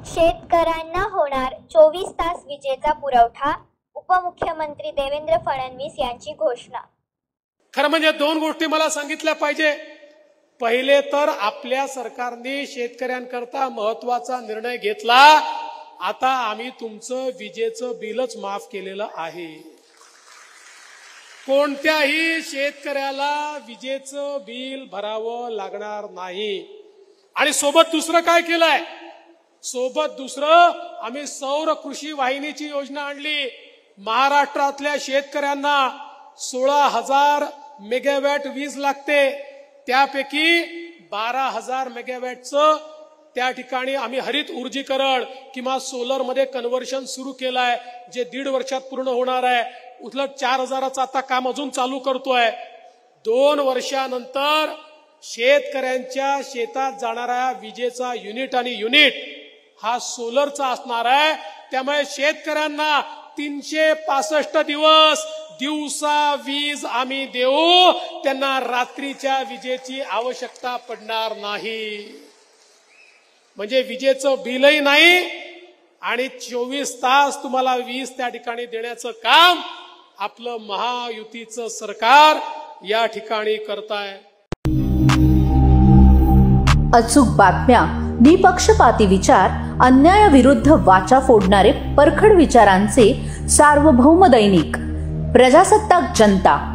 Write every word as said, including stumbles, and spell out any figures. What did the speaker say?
शेतकऱ्यांना होणार चोवीस तास विजेचा पुरवठा, उपमुख्यमंत्री देवेंद्र फडणवीस यांची घोषणा। खरं म्हणजे दोन गोष्टी मला सांगितल्या पाहिजे। पहिले तर आपल्या सरकारने शेतकऱ्यांकरता महत्त्वाचा निर्णय घेतला, आता आम्ही तुमचं विजेचं बिलच माफ केलेलं आहे। कोणत्याही शेतकऱ्याला विजेचं बिल भरावं लागणार नाही। आणि सोबत दुसरं काय केलंय, सोबत दुसरं आम्ही सौर कृषी वाहिनीची योजना आणली। महाराष्ट्रातल्या शेतकऱ्यांना सोळा हजार मेगावॅट वीज लागते, त्यापैकी बारा हजार मेगावॅटचं त्या ठिकाणी आम्ही हरित ऊर्जीकरण किंवा सोलर मध्ये कन्व्हर्शन सुरू केलंय, जे दीड वर्षात पूर्ण होणार आहे। उलट चार हजाराचं आता काम अजून चालू करतोय। दोन वर्षानंतर शेतकऱ्यांच्या शेतात जाणारा विजेचा युनिट आणि युनिट हा सोलरचा असणार आहे। त्यामुळे शेतकऱ्यांना तीनशे पासष्ट दिवस दिवसा वीज आम्ही देऊ, त्यांना रात्रीच्या विजेची आवश्यकता पडणार नाही। म्हणजे विजेचं बिलही नाही आणि चोवीस तास तुम्हाला वीज त्या ठिकाणी देण्याचं काम आपलं महायुतीचं सरकार या ठिकाणी करताय। अचूक बातम्या, निपक्षपाती विचार, अन्यायाविरुद्ध वाचा फोडणारे परखड विचारांचे सार्वभौम दैनिक प्रजासत्ताक जनता।